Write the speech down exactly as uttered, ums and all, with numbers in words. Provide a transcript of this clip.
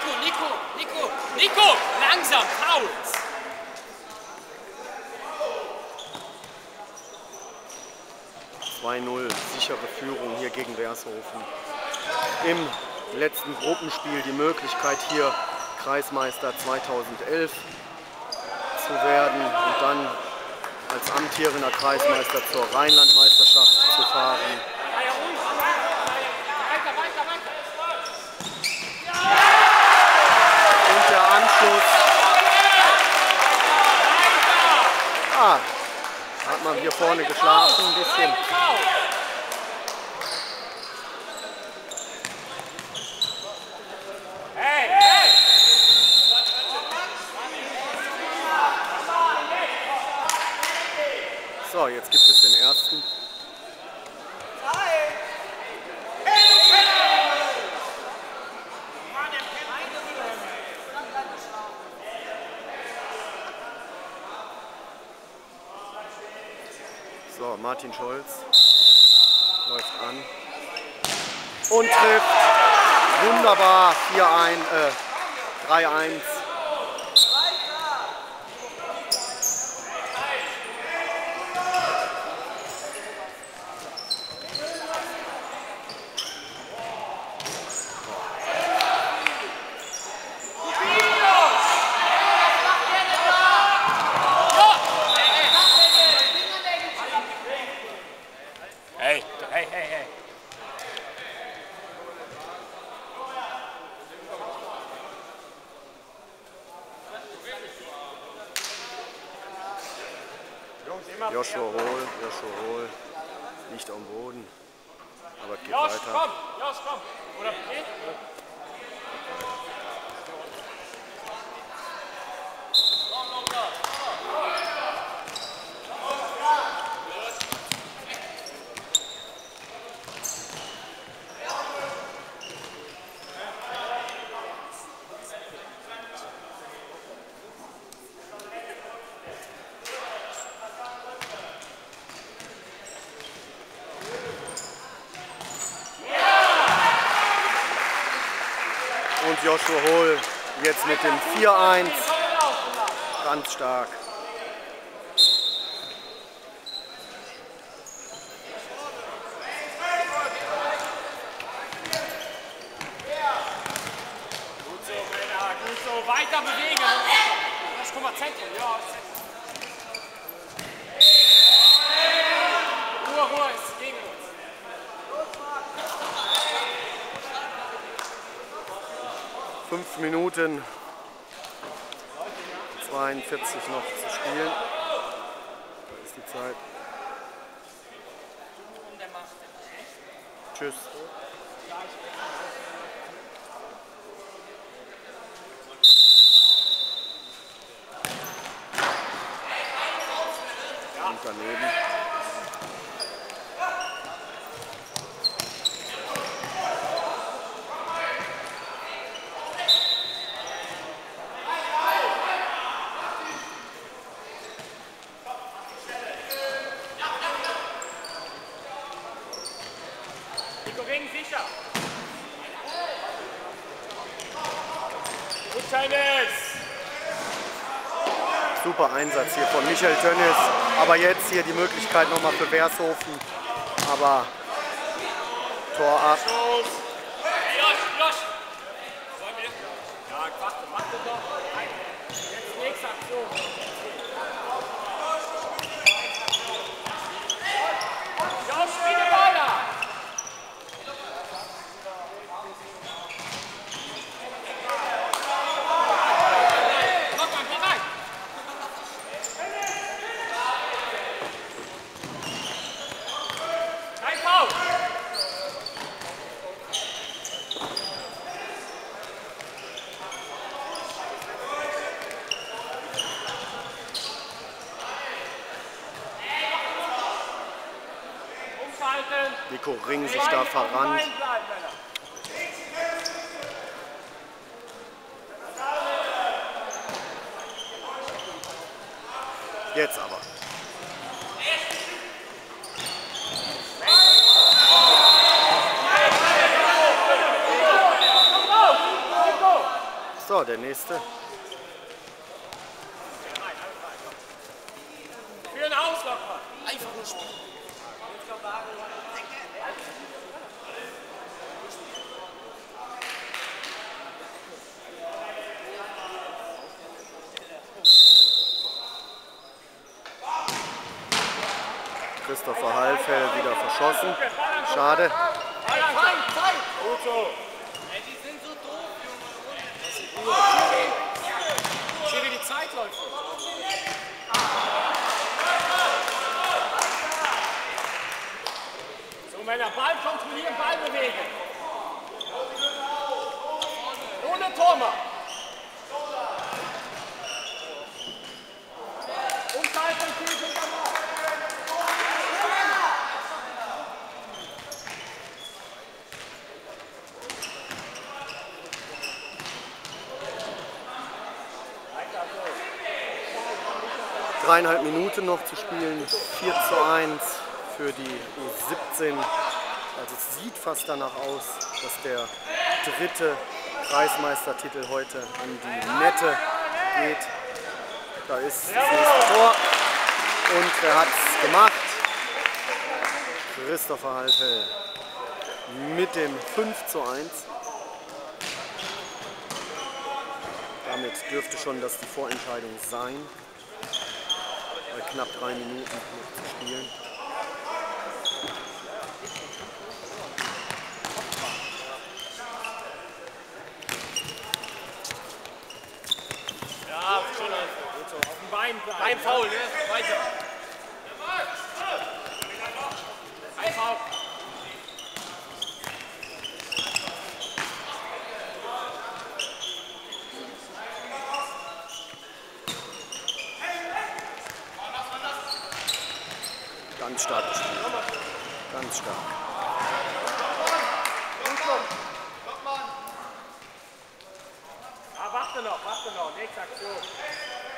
Nico, Nico, Nico, Nico, langsam, Fouls. zwei null, sichere Führung hier gegen Wershofen. Im letzten Gruppenspiel die Möglichkeit hier Kreismeister zweitausendelf zu werden und dann als amtierender Kreismeister zur Rheinlandmeisterschaft zu fahren. Und der Anschluss. Ah, hat man hier vorne geschlafen ein bisschen. So, jetzt gibt es den ersten. So, Martin Scholz läuft an und trifft. Wunderbar, vier eins, äh, drei eins. Hey, hey, hey, hey. Joshua Hohl, Joshua Hohl liegt am Boden, aber es geht Josh, weiter. komm, Josh, komm. Oder geht? Und Joshua Hohl jetzt mit dem vier eins, ganz stark. Gut so, Männer, gut so. Weiter bewegen. Das kommt mal Zentrum, ja. Ruhe, Ruhe, ist gegen uns. Fünf Minuten zweiundvierzig noch zu spielen. Da ist die Zeit. Tschüss. Und daneben. Nico Ring sicher. Gut, Tönnis. Super Einsatz hier von Michael Tönnis. Aber jetzt hier die Möglichkeit nochmal für Wershofen. Aber Tor ab. Los. Hey, Josh, Josh. Sollen wir? Ja, warte, warte doch. Jetzt nächste Aktion. Josh, wieder weiter. Nico Ring sich da verrannt. Jetzt aber. So, der nächste. Für einen Auslocker. Einfach nur spielen. Christopher Hallfeld wieder verschossen. Schade. Gut so. Ey, die sind so doof, Junge. Schiri, die Zeit läuft. So, Männer, Ball kontrollieren, Ball bewegen. Ohne Tormann. Und Zeit und Kiel hinterm Ball. Dreieinhalb Minuten noch zu spielen, vier zu eins für die U siebzehn. Also es sieht fast danach aus, dass der dritte Kreismeistertitel heute an die Nette geht. Da ist das nächste Tor und wer hat es gemacht? Christopher Hallfeld mit dem fünf zu eins. Damit dürfte schon das die Vorentscheidung sein. Bei knapp drei Minuten noch zu spielen. Ja, schon gut so. Auf dem Bein bleiben. Beim Foul, ne? Weiter. Ein Foul. Ganz stark gespielt. Ganz stark. Ah, warte noch, warte noch. Nächste Aktion.